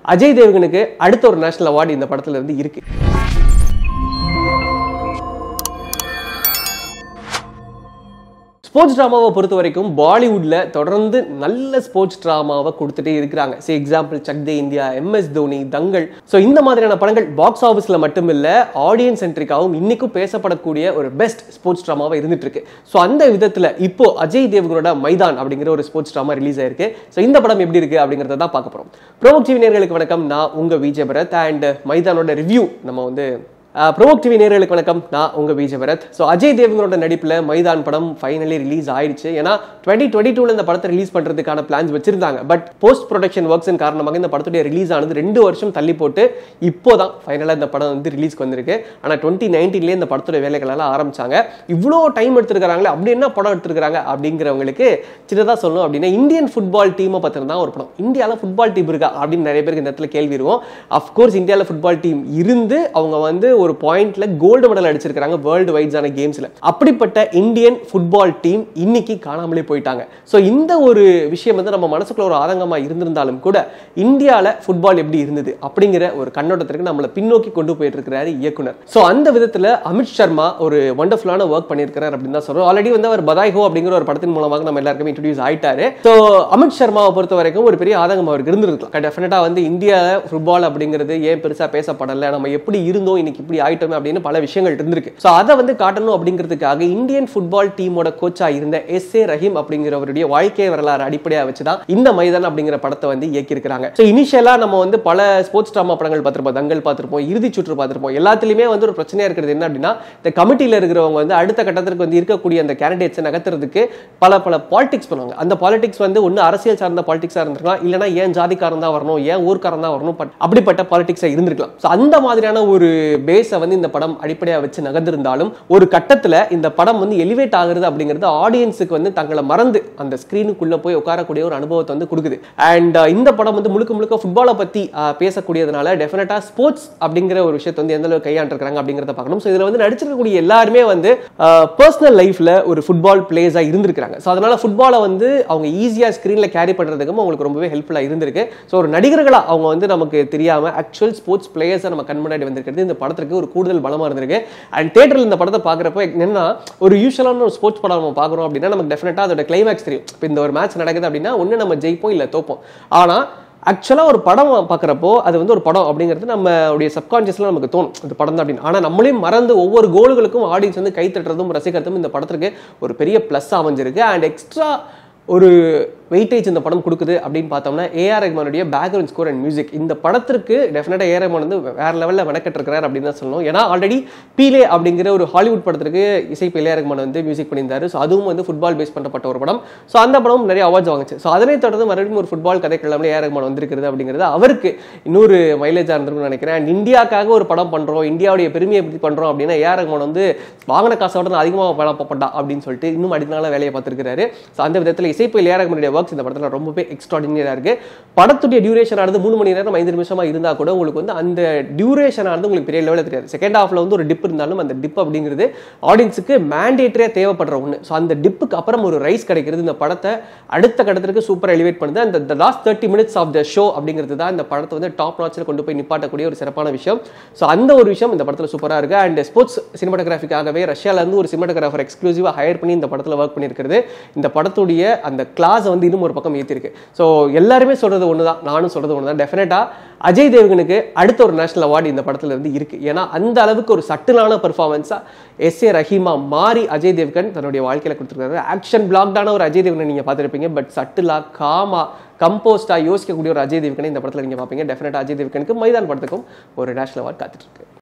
அஜய் தேவ்கனுக்கு அடுத்த ஒரு national award இந்த படத்துல இருந்து இருக்கு. ஸ்போர்ட்ஸ் டிராமாவை பொறுத்த வரைக்கும் பாலிவுட்ல தொடர்ந்து நல்ல ஸ்போர்ட்ஸ் டிராமாவை கொடுத்துட்டே இருக்கிறாங்க. Example Chak De India, MS Dhoni, Dangal. So இந்த மாதிரியான படங்கள் பாக்ஸ் ஆஃபீஸ்ல மட்டும் இல்ல ஆடியன்ஸ் சென்ட்ரிக்காவும் இன்னைக்கும் பேசப்படக்கூடிய ஒரு பெஸ்ட் ஸ்போர்ட்ஸ் டிராமாவை இருந்துட்டு இருக்கு. ஸோ அந்த விதத்துல இப்போ அஜய் தேவ்கனோட மைதான் அப்படிங்கிற ஒரு ஸ்போர்ட்ஸ் டிராமா ரிலீஸ் ஆயிருக்கு. ஸோ இந்த படம் எப்படி இருக்கு அப்படிங்கறத தான் பார்க்க போறோம். ப்ரோவோக் டிவி நேயர்களுக்கு வணக்கம், நான் உங்க விஜய் பரத். அண்ட் மைதானோட ரிவ்யூ நம்ம வந்து ப்ரோவோக் டிவி நேயர்களுக்கு வணக்கம், நான் உங்க விஜய் பரத். ஸோ அஜய் தேவ்கனோட நடிப்பில் மைதான் படம் ஃபைனலி ரிலீஸ் ஆயிடுச்சு. ஏன்னா 2022 இந்த படத்தை ரிலீஸ் பண்றதுக்கான பிளான்ஸ் வச்சிருந்தாங்க. பட் போஸ்ட் ப்ரொடக்ஷன் ஒர்க்ஸின் காரணமாக இந்த படத்துடைய ரிலீஸ் ஆனது 2 வருஷம் தள்ளி போட்டு இப்போதான் ஃபைனலாக இந்த படம் வந்து ரிலீஸ்க்கு வந்திருக்கு. ஆனால் 2019 இந்த படத்துடைய வேலைகளெல்லாம் ஆரம்பிச்சாங்க. இவ்வளோ டைம் எடுத்துருக்காங்களே, அப்படி என்ன படம் எடுத்துருக்காங்க அப்படிங்கிறவங்களுக்கு சின்னதாக சொல்லணும் அப்படின்னா இந்தியன் ஃபுட்பால் டீமை பற்றின ஒரு படம். இந்தியாவில் ஃபுட்பால் டீம் இருக்கா அப்படின்னு நிறைய பேருக்கு இந்த இடத்துல கேள்வி இருக்கும். அஃப்கோர்ஸ் இந்தியாவில் ஃபுட்பால் டீம் இருந்து அவங்க வந்து ஒரு பாயிண்ட்ல கோல்டு மெடல் அடிச்சிருக்காங்க வேர்ல்டு வைட்ஸான கேம்ஸ்ல. அப்படிப்பட்ட இந்தியன் ஃபுட்பால் டீம் இன்னைக்கு காணாமலே போயிட்டாங்க. ஸோ இந்த ஒரு விஷயம் வந்து நம்ம மனசுக்குள்ள ஒரு ஆதங்கமா இருந்திருந்தாலும் கூட இந்தியாவில் ஃபுட்பால் எப்படி இருந்தது அப்படிங்கிற ஒரு கண்ணோட்டத்திற்கு நம்மளை பின்னோக்கி கொண்டு போயிட்டு இருக்கிறாரு இயக்குனர். ஸோ அந்த விதத்தில் அமித் சர்மா ஒரு வண்டர்ஃபுல்லான ஒர்க் பண்ணியிருக்கிறார் அப்படின்னு தான் சொல்றோம். ஆல்ரெடி வந்து அவர் பதாய் ஹோ அப்படிங்கிற ஒரு படத்தின் மூலமாக நம்ம எல்லாருக்குமே இன்ட்ரோடியூஸ் ஆயிட்டாரு. ஸோ அமித் சர்மாவை பொறுத்த வரைக்கும் ஒரு பெரிய ஆதங்கம் அவருக்கு இருந்திருக்கலாம். டெஃபினட்டா வந்து இந்தியா ஃபுட்பால் அப்படிங்கிறது ஏன் பெருசா பேசப்படலை, நம்ம எப்படி இருந்தோம் இன்னைக்கு இப்படி ஆயிட்டோமே அப்படின்னு பல விஷயங்கள் இருந்திருக்கு. சோ அதை வந்து காட்டணும் அப்படிங்கிறதுக்காக இந்தியன் ஃபுட்பால் டீமோட கோச்சா இருந்த SA ரஹீம் அப்படிங்கிறவருடைய வாழ்க்கை வரலாறு அடிப்படையா வச்சுதான் இந்த மைதான் அப்படிங்கிற படத்தை வந்து இயக்கி இருக்காங்க. சோ இனிஷியலா நம்ம வந்து பல ஸ்போர்ட்ஸ் டிராமா படங்கள் பார்த்திருப்போம், தங்கல் பார்த்திருப்போம், இறுதி சுற்று பார்த்திருப்போம். எல்லாத்துலயுமே வந்து ஒரு பிரச்சனையா இருக்கிறது என்ன அப்படின்னா இந்த கமிட்டியில இருக்கிறவங்க வந்து அடுத்த கட்டத்திற்கு வந்து இருக்கக்கூடிய அந்த கேண்டிடேட்ஸை நகர்த்துறதுக்கு பல பாலிடிக்ஸ் பண்ணுவாங்க. அந்த பாலிடிக்ஸ் வந்து ஒன்னு அரசியல் சார்ந்த பாலிடிக்ஸா இருந்திருக்கலாம், இல்லைன்னா ஏன் ஜாதிக்காரன் தான் வரணும், ஏன் ஊர்க்காரன் தான் வரணும், அப்படிப்பட்ட பாலிடிக்ஸா இருந்திருக்கலாம். சோ அந்த மாதிரியான ஒரு பேஸை வந்து இந்த படம் அடிப்படையா வச்சு நகர்ந்திருந்தாலும் ஒரு கட்டத்துல இந்த படம் வந்து எலிவேட் ஆகுறது அப்படிங்கிறது ஆடியன்ஸுக்கு வந்து தங்களை மறந்து அந்த ஸ்கிரீனுக்குள்ள போய் உட்காரக்கூடிய ஒரு அனுபவத்தை வந்து கொடுக்குது. அண்ட் இந்த படம் வந்து முழுக்க ஃபுட்பாலை பத்தி பேசக்கூடியதுனால டெஃபினட்டா ஸ்போர்ட்ஸ் அப்படிங்கிற ஒரு விஷயத்தை வந்து எந்த அளவுக்கு கையாண்டிருக்காங்க அப்படிங்கிறத பார்க்கணும். ஸோ இதுல வந்து நடிச்சிருக்கக்கூடிய எல்லாருமே வந்து பர்சனல் லைஃப்ல ஒரு ஃபுட்பால் பிளேயர்ஸா இருந்திருக்காங்க. ஸோ அதனால ஃபுட்பாலை வந்து அவங்க ஈஸியா ஸ்கிரீன்ல கேரி பண்றதுக்கும் அவங்களுக்கு ரொம்பவே ஹெல்ப்ஃபுல்லா இருந்திருக்கு. ஸோ ஒரு நடிகர்களா அவங்க வந்து நமக்கு தெரியாம ஆக்சுவல் ஸ்போர்ட்ஸ் பிளேயர்ஸா நம்ம கண் முன்னாடி வந்திருக்கிறது இந்த படத்துக்கு ஒரு கூடுதல் பலமா இருந்திருக்கு. அண்ட் தியேட்டர்ல இந்த படத்தை பார்க்குறப்ப என்னன்னா ஒரு யூஷுவலான ஒரு ஸ்போர்ட்ஸ் படம் நம்ம பார்க்குறோம் அப்படின்னா நமக்கு டெஃபினட்டா அதோட கிளைமேக்ஸ் தெரியும். இப்போ இந்த ஒரு மேட்ச் நடக்குது அப்படின்னா ஒன்று நம்ம ஜெயிப்போம் இல்லை தோப்போம். ஆனால் ஆக்சுவலாக ஒரு படம் பார்க்குறப்போ அது வந்து ஒரு படம் அப்படிங்கிறது நம்மளுடைய சப்கான்ஷியஸ்ல நமக்கு தோணும் இது படம் தான் அப்படின்னு. ஆனால் நம்மளையும் மறந்து ஒவ்வொரு கோல்களுக்கும் ஆடியன்ஸ் வந்து கை தட்டுறதும் ரசிக்கிறதும் இந்த படத்துக்கு ஒரு பெரிய ப்ளஸ் அமைஞ்சிருக்கு. அண்ட் எக்ஸ்ட்ரா ஒரு வெயிட்டேஜ் இந்த படம் கொடுக்குது அப்படின்னு பார்த்தோம்னா AR ரஹ்மானுடைய பேக்ரவுண்ட் ஸ்கோர் அண்ட் மியூசிக் இந்த படத்திற்கு டெஃபினட்டா AR ரஹ்மான் வந்து வேற லெவலில் மெனக்கெட்டிருக்கிறார் அப்படின்னு தான் சொல்லணும். ஏன்னா ஆல்ரெடி பீலே அப்படிங்கிற ஒரு ஹாலிவுட் படத்திற்கு இசைப்பு AR ரஹ்மான் வந்து மியூசிக் பண்ணியிருந்தாரு. ஸோ அதுவும் வந்து ஃபுட்பால் பேஸ் பண்ணப்பட்ட ஒரு படம். ஸோ அந்த படம் நிறைய அவார்ட்ஸ் வாங்குச்சு. ஸோ அதனை தொடர்ந்து மறுபடியும் ஒரு ஃபுட்பால் கதைக்கிழமை AR ரஹ்மான் வந்திருக்கிறது அப்படிங்கிறது அவருக்கு இன்னொரு மைலேஜாக இருந்திருக்கும்னு நினைக்கிறேன். அண்ட் இந்தியாவுக்காக ஒரு படம் பண்றோம், இந்தியாவுடைய பெருமையை எப்படி பண்றோம் அப்படின்னா AR ரஹ்மான் வந்து வாங்கின காசோட அதிகமாக படப்பட்டா அப்படின்னு சொல்லிட்டு இன்னும் அடினால வேலையை பார்த்துருக்காரு. ஸோ அந்த விதத்தில் இசைப்பு AR ரஹ்மானுடைய ஒர்க்ஸ் இந்த படத்துல ரொம்பவே எக்ஸ்ட்ராடினரியா இருக்கு. படத்துடைய டியூரேஷன் ஆனது 3 மணி நேரம் 5 நிமிஷமா இருந்தா கூட உங்களுக்கு வந்து அந்த டியூரேஷன் ஆனது உங்களுக்கு பெரிய லெவலில் தெரியாது. செகண்ட் ஹாஃப்ல வந்து ஒரு டிப் இருந்தாலும் அந்த டிப் அப்படிங்கிறது ஆடியன்ஸுக்கு மேண்டேட்டரியா தேவைப்படுற ஒன்று. ஸோ அந்த டிப்புக்கு அப்புறம் ஒரு ரைஸ் கிடைக்கிறது இந்த படத்தை அடுத்த கட்டத்திற்கு சூப்பர் எலிவேட் பண்ணுது. அந்த last 30 minutes of the show அப்படிங்கிறது தான் இந்த படத்தை வந்து டாப் நாட்சில் கொண்டு போய் நிப்பாட்டக்கூடிய ஒரு சிறப்பான விஷயம். ஸோ அந்த ஒரு விஷயம் இந்த படத்தில் சூப்பராக இருக்கு. அண்ட் ஸ்போர்ட்ஸ் சினிமாட்டோகிராஃபிக்காகவே ரஷ்யால இருந்து ஒரு சினிமாட்டோகிராஃபர் எக்ஸ்க்ளூசிவா ஹையர் பண்ணி இந்த படத்தில் ஒர்க் பண்ணியிருக்கிறது இந்த படத்துடைய அந்த கிளாஸ் வந்து இன்னும் ஒரு பக்கம் ஏற்றிருக்கு. ஸோ எல்லாருமே சொல்றது ஒண்ணுதான், நானும் சொல்றது ஒண்ணுதான். டெஃபினட்டா அஜய் தேவ்கனுக்கு அடுத்த ஒரு நேஷனல் அவார்டு இந்த படத்துல இருந்து இருக்கு. ஏன்னா அந்த அளவுக்கு ஒரு சட்டிலான பெர்ஃபார்மன்ஸா SA ரஹீமா மாறி அஜய் தேவ்கன் தன்னுடைய வாழ்க்கையில கொடுத்துருக்காரு. ஆக்ஷன் பிளாக்டான ஒரு அஜய் தேவ்கனை நீங்க பார்த்துருப்பீங்க. பட் சட்டிலா காமா கம்போஸ்டா யோசிக்கக்கூடிய ஒரு அஜய் தேவ்கனை இந்த படத்துல நீங்க பார்ப்பீங்க. டெஃபினட்டா அஜய் தேவ்கனுக்கு மைதான் படத்துக்கும் ஒரு நேஷனல் அவார்டு காத்துட்டு இருக்கு.